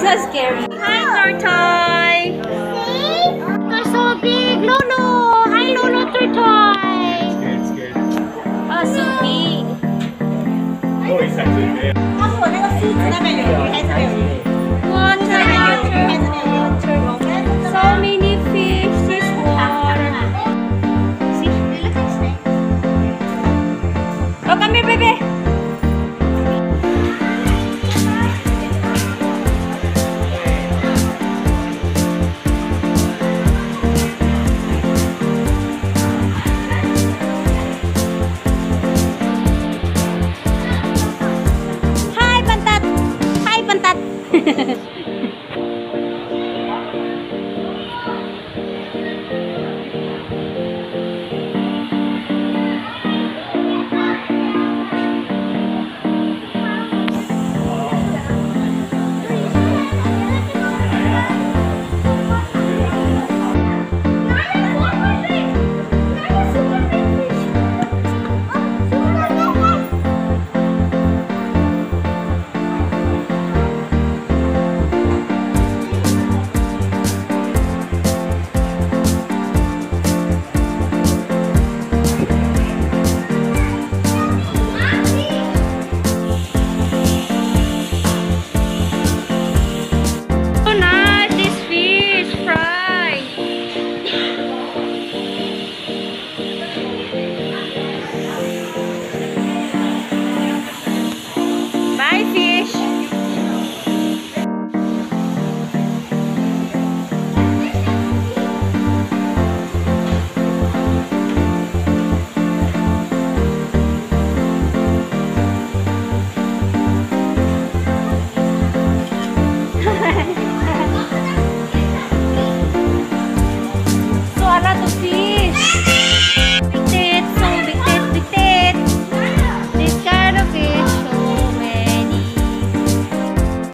so scary. Hi, Tortoy. See? They're so big. Lolo. Hi, Lolo Tortoy. Scared. Oh, so big. Oh, he's actually there. 他说那个狮子那边有鱼还是没有鱼？